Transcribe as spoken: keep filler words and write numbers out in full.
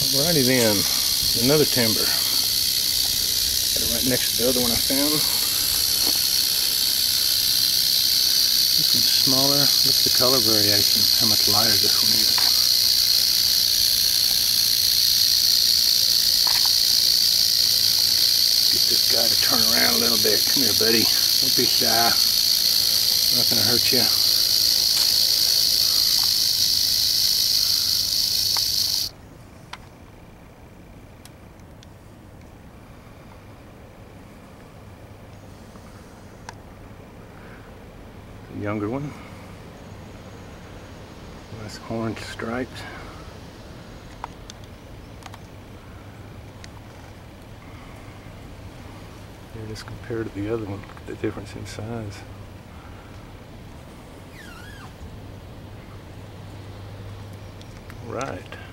Alrighty then, another timber. Got it right next to the other one I found. This one's smaller. Look at the color variation, how much lighter this one is. Get this guy to turn around a little bit. Come here, buddy. Don't be shy. I'm not going to hurt you. Younger one, nice orange stripes. Here it is compared to the other one, the difference in size. All right.